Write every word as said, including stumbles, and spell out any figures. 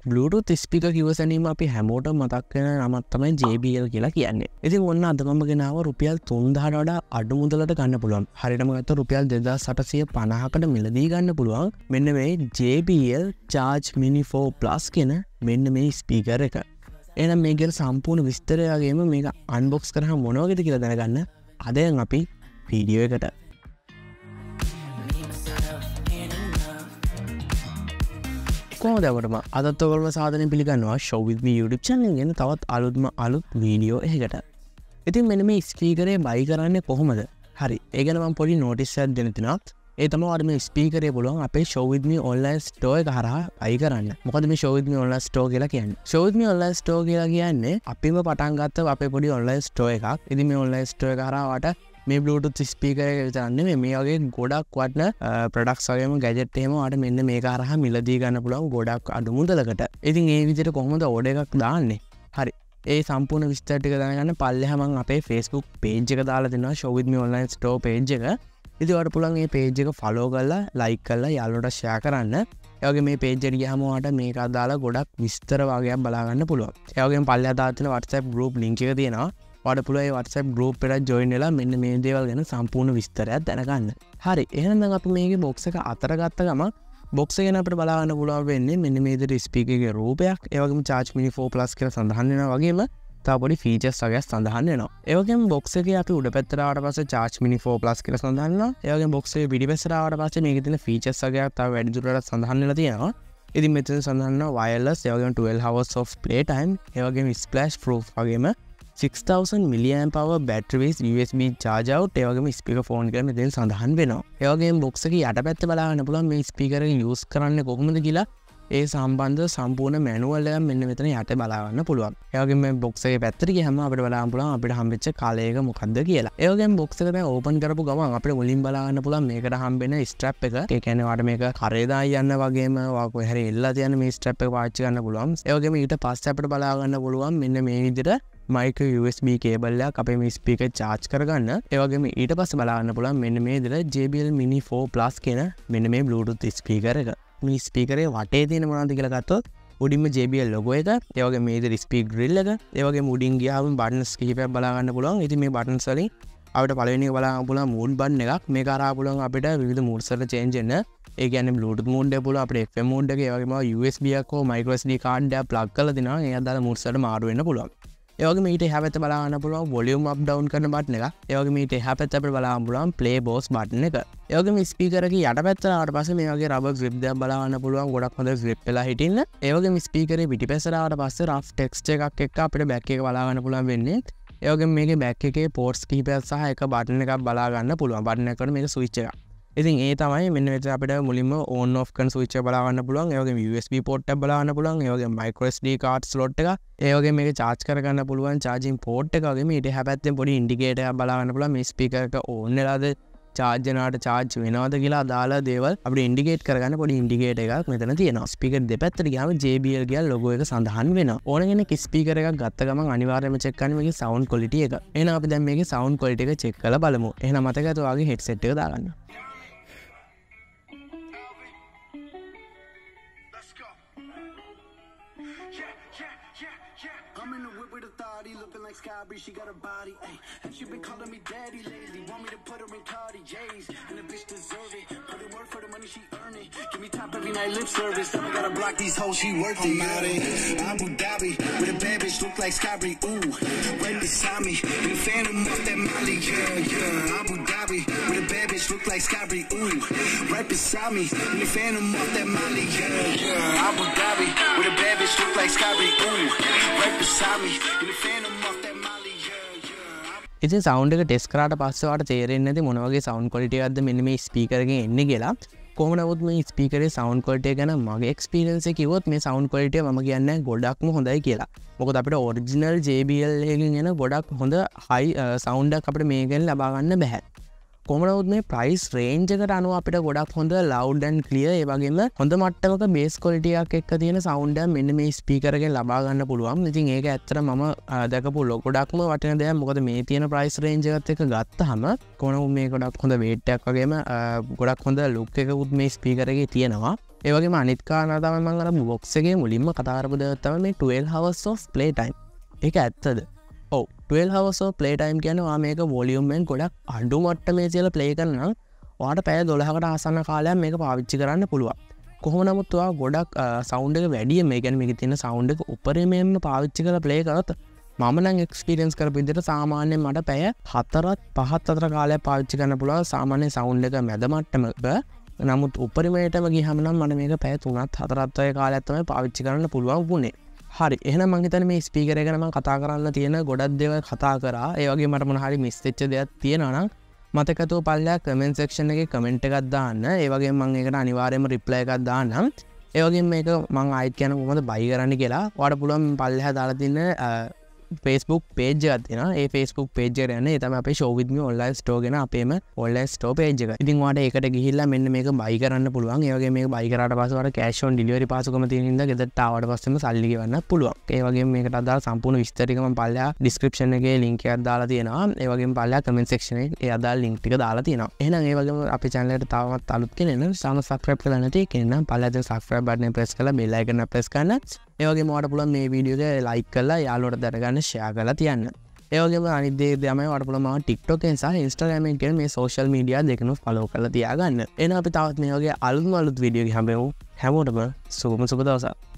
Bluetooth speaker කිවසනීම අපි හැමෝටම මතක් වෙන නමක් තමයි J B L කියලා කියන්නේ. ඉතින් ඔන්න අද මම ගෙනාව රුපියල් තුන්දාහට වඩා අඩු මුදලට ගන්න පුළුවන්. හරියටම ගත්තොත් රුපියල් දෙදාස් අටසිය පනහකට මිලදී ගන්න පුළුවන්. මෙන්න මේ J B L Charge Mini four Plus කියන මෙන්න මේ ස්පීකර් එක. එහෙනම් මේ ගැන සම්පූර්ණ විස්තරය වගේම මේක අන්බොක්ස් කරාම මොන වගේද කියලා දැනගන්න අද අපි වීඩියෝ එකට කොහොමදවටම අදත් ඔයගොල්ලෝ සාදරයෙන් පිළිගන්නවා show with me YouTube channel එකෙන් තවත් අලුත්ම අලුත් වීඩියෝ එකකට. ඉතින් මෙන්න මේ ස්පීකරේ බයි කරන්නේ කොහොමද? හරි. ඒ ගැන මම පොඩි notice එකක් දෙන්න තිනවා. ඒ තමයි ඔයාලට මේ ස්පීකරේ පුළුවන් අපේ show with me online store එක හරහා බයි කරන්න. මොකද මේ show with me online store කියලා කියන්නේ? show with me online store කියලා කියන්නේ අපිම පටන් ගත්ත අපේ පොඩි online store එකක්. ඉතින් මේ online store එක හරහා වට මේ Bluetooth speaker එක විතරක් නෙමෙයි මේ වගේ ගොඩක් වටන products වගේම gadget එහෙම ඔයාලට මෙන්න මේක හරහා මිලදී ගන්න පුළුවන් ගොඩක් අඩු මුදලකට. ඉතින් ඒ විදිහට කොහොමද order එකක් දාන්නේ? හරි. ඒ සම්පූර්ණ විස්තර ටික දැනගන්න පල්ලෙහා මම අපේ Facebook page එක දාලා දෙනවා show with me online store page එක. ඉතින් ඔයාලට පුළුවන් මේ page එක follow කරලා like කරලා යාළුවන්ට share කරන්න. ඒ වගේ මේ page එකට ගියාම ඔයාලට මේක අදාලා ගොඩක් විස්තර වගේක් බලා ගන්න පුළුවන්. ඒ වගේම පල්ලෙහා දාලා තියෙන WhatsApp group link එක තියෙනවා. ඔයාලට පුළුවන් මේ WhatsApp group එකට join වෙලා මෙන්න මේ දේවල් ගැන සම්පූර්ණ විස්තරයක් දැනගන්න. හරි. එහෙනම් දැන් අපි මේකේ box එක අතර ගත්ත ගමන් box එක ගැන අපිට බලා ගන්න පුළුවන් වෙන්නේ මෙන්න මේ විදිහට speaker එකේ රූපයක්, ඒ වගේම Charge Mini four Plus කියලා සඳහන් වෙනවා වගේම තව පොඩි features වගේක් සඳහන් වෙනවා. ඒ වගේම box එකේ අපි උඩ පැත්තට ආවට පස්සේ Charge Mini four Plus කියලා සඳහන් වෙනවා. ඒ වගේම box එකේ පිටිපස්සට ආවට පස්සේ මේකේ තියෙන features වගේක් තව වැඩි දුරටත් සඳහන් වෙලා තියෙනවා. ඉතින් මෙතන සඳහන් වෙනවා wireless, ඒ වගේම twelve hours of play time, ඒ වගේම splash proof වගේම six thousand milliamp hour battery with U S B charge out, ඒ වගේම speaker phone කියලා මෙතන සඳහන් වෙනවා. ඒ වගේම box එකේ යටපැත්ත බලා ගන්න පුළුවන් මේ speaker එක use කරන්නේ කොහොමද කියලා ඒ සම්බන්ධ සම්පූර්ණ manual එක මෙන්න මෙතන යට බලා ගන්න පුළුවන්. ඒ වගේම මේ box එකේ පැත්තට ගියහම අපිට බලා ගන්න පුළුවන් අපිට හම්බෙච්ච කාලය එක මොකක්ද කියලා. ඒ වගේම box එක දැන් open කරපු ගමන් අපිට මුලින් බලා ගන්න පුළුවන් මේකට හම්බෙන strap එක. ඒ කියන්නේ ඔයාලට මේක කරේ දායි යන්න වගේම ඔයා කොහේ හරි එල්ලලා තියන්න මේ strap එක පාවිච්චි කරන්න පුළුවන්. ඒ වගේම ඊට පස්සේ අපිට බලා ගන්න පුළුවන් මෙන්න මේ විදිහට micro U S B cable එකක් අපේ මේ speaker charge කරගන්න. ඒ වගේම ඊට පස්සේ බලා ගන්න පුළුවන් මෙන්න මේ විදිහට J B L Mini four Plus කියන මෙන්න මේ Bluetooth speaker එක. මේ speaker එකේ වටේ තියෙන මොනවද කියලා ගත්තොත් උඩින්ම J B L logo එක, ඒ වගේම මේ විදිහට speak grill එක, ඒ වගේම උඩින් ගියාම buttons කිහිපයක් බලා ගන්න පුළුවන්. ඉතින් මේ buttons වලින් අපිට පළවෙනි එක බලා ගන්න පුළුවන් mood button එකක්. මේක අරහා පුළුවන් අපිට විවිධ moods වලට change වෙන්න. ඒ කියන්නේ Bluetooth mode එක පුළුවන් අපිට F M mode එක, ඒ වගේම U S B එකක් හෝ micro S D card එකක් plug කරලා දෙනවා. ඒ අදාළ moods වලට මාරු වෙන්න පුළුවන්. ඒ වගේම ඊට එහා පැත්ත බලා ගන්න පුළුවන් volume up down කරන බටන් එක. ඒ වගේම ඊට එහා පැත්ත අපිට බලා ගන්න පුළුවන් play pause බටන් එක. ඒ වගේම ස්පීකර් එකේ යට පැත්තට ආවට පස්සේ මේ වගේ rubber grip දෙකක් බලා ගන්න පුළුවන් ගොඩක් හොඳ grip වෙලා හිටින්න. ඒ වගේම ස්පීකරේ පිටිපස්සට ආවට පස්සේ rough text එකක් එක්ක අපිට back එක බලා ගන්න පුළුවන් වෙන්නේ. ඒ වගේම මේකේ back එකේ ports කිහිපයක් සහ එක බටන් එකක් බලා ගන්න පුළුවන්. බටන් එකකට මේක switch එකක්. ඉතින් ඒ තමයි මෙන්න මෙතන අපිට මුලින්ම on off කරන switch එක බලා ගන්න පුළුවන්. ඒ වගේම U S B port එකක් බලා ගන්න පුළුවන්. ඒ වගේම micro S D card slot එක. ඒ වගේම මේක charge කරගන්න පුළුවන් charging port එක වගේම ඊට එහා පැත්තෙන් පොඩි indicator එකක් බලා ගන්න පුළුවන්. මේ speaker එක on වෙලාද charge වෙනවාට charge වෙනවද කියලා අදාළ දේවල් අපිට indicate කරගන්න පොඩි indicator එකක් මෙතන තියෙනවා. speaker දෙපැත්තට ගියාම J B L කියලා logo එක සඳහන් වෙනවා. ඕන කෙනෙක් speaker එකක් ගත්ත ගමන් අනිවාර්යයෙන්ම check කරන්න මේකේ sound quality එක. එහෙනම් අපි දැන් මේකේ sound quality එක check කරලා බලමු. එහෙනම් මතකයි ඔයාගේ headset එක දාගන්න. She got a body, ayy, and she been calling me daddy lately. Want me to put her in Cartiers, and the bitch deserve it. Put in work for the money she earn it. Give me top every night lip service. Then I gotta block these hoes, she worth it. I'm out in Abu Dhabi with a bad bitch look like Scotty. Ooh, right beside me, in the phantom off that Molly. Yeah, yeah. Abu Dhabi with a bad bitch look like Scotty. Ooh, right beside me, in the phantom off that Molly. Yeah, yeah. Abu Dhabi with a bad bitch look like Scotty. Ooh, right beside me, in the phantom off that Molly. ඉතින් sound එක test කරාට පස්සේ ඔයාලට තේරෙන්නේ නැති මොන වගේ sound quality එකක්ද මෙන්න මේ ස්පීකර් එකෙන් එන්නේ කියලා. කොහොම නමුත් මේ ස්පීකරේ සවුන්ඩ් ක්වොලිටි එක ගැන මගේ එක්ස්පීරියන්ස් එක කිව්වොත් මේ සවුන්ඩ් ක්වොලිටි එක මම කියන්නේ ගොඩක්ම හොඳයි කියලා. මොකද අපිට ඔරිජිනල් J B L එකකින් එන ගොඩක් හොඳ හයි සවුන්ඩ් එකක් අපිට මේකෙන් ලබා ගන්න බෑ. කොහොම නමුත් මේ ප්‍රයිස් රේන්ජ් එකට අනුව අපිට ගොඩක් හොඳ loud and clear ඒ වගේම හොඳ මට්ටමක බේස් quality එකක් එක්ක තියෙන sound එක මෙන්න මේ ස්පීකර් එකෙන් ලබා ගන්න පුළුවන්. ඉතින් ඒක ඇත්තට මම දැකපු ගොඩක්ම වටින දෙයක්. මොකද මේ තියෙන ප්‍රයිස් රේන්ජ් එකත් එක්ක ගත්තාම කොහොම මේ ගොඩක් හොඳ weight එකක් වගේම ගොඩක් හොඳ look එකකුත් මේ ස්පීකර් එකේ තියෙනවා. ඒ වගේම අනිත් කාරණා තමයි මම අර බොක්ස් එකේ මුලින්ම කතා කරපු දේ තමයි මේ twelve hours of play time. ඒක ඇත්තද? ඔව් twelve hours of play time කියන්නේ ඔයා මේක volume එකෙන් ගොඩක් අඩු මට්ටමේ තියලා play කරනවා නම් ඔයාට පැය twelve කට ආසන්න කාලයක් මේක පාවිච්චි කරන්න පුළුවන්. කොහොම නමුත් ඔයා ගොඩක් සවුන්ඩ් එක වැඩියෙන් මේ කියන්නේ මේකේ තියෙන සවුන්ඩ් එක උපරිමයෙන්ම පාවිච්චි කරලා play කරොත් මම නම් එක්ස්පීරියන්ස් කරපු විදිහට සාමාන්‍යයෙන් මට පැය හතරත් පහත් අතර කාලයක් පාවිච්චි කරන්න පුළුවන් සාමාන්‍ය සවුන්ඩ් එක මැද මට්ටමක. නමුත් උපරිමයටම ගියහම නම් මට මේක පැය තුනත් හතරත් වගේ කාලයක් තමයි පාවිච්චි කරන්න පුළුවන් වුණේ. හරි එහෙනම් මං හිතන්නේ මේ ස්පීකර් එක ගැන මම කතා කරන්න තියෙන ගොඩක් දේවල් කතා කරා. ඒ වගේ මට මොන හරි මිස් වෙච්ච දෙයක් තියෙනවා නම් මතකතුව පල්ලෙහා කමෙන්ට් සෙක්ෂන් එකේ කමෙන්ට් එකක් දාන්න. ඒ වගේම මම ඒකට අනිවාර්යයෙන්ම රිප්ලයි එකක් දාන්නම්. ඒ වගේම මේක මම ආයෙත් කියන කොහොමද බයි කරන්න කියලා ඔයාලට පුළුවන් පල්ලෙහා දාලා තියෙන Facebook page එකක් තියෙනවා. ඒ Facebook page එකට යන්න. ඒ තමයි අපේ show with me online store ගැන අපේම online store page එක. ඉතින් ඔයාලට ඒකට ගිහිල්ලා මෙන්න මේක බයි කරන්න පුළුවන්. ඒ වගේම මේක බයි කරාට පස්සේ ඔයාලට cash on delivery පාසුකම තියෙන හින්දා ගෙදරට ආවට පස්සෙම සල්ලි ගෙවන්න පුළුවන්. ඒ වගේම මේකට අදාළ සම්පූර්ණ විස්තර ටික මම පල්ලෙහා description එකේ link එකක් දාලා තියෙනවා. ඒ වගේම පල්ලෙහා comment section එකේ ඒ අදාළ link ටික දාලා තියෙනවා. එහෙනම් ඒ වගේම අපේ channel එකට තාමත් අලුත් කෙනෙක් නම් channel subscribe කරලා නැති කෙනෙක් නම් පල්ලෙහා තියෙන subscribe button එක press කරලා bell icon එක press කරන්න. ඒ වගේම ඔයාලට පුළුවන් මේ වීඩියෝ එක like කරලා යාළුවන්ට දැනගන්න share කරලා තියන්න. ඒ වගේම අනිත් දේ තමයි ඔයාලට පුළුවන් මම TikTok එකෙන් සහ Instagram එකෙන් කියන මේ social media දෙකම follow කරලා තියාගන්න. එහෙනම් අපි තවත් මේ වගේ අලුත්ම අලුත් වීඩියෝ එකක් හම්බෙමු. හැමෝටම සුබම සුබ දවසක්.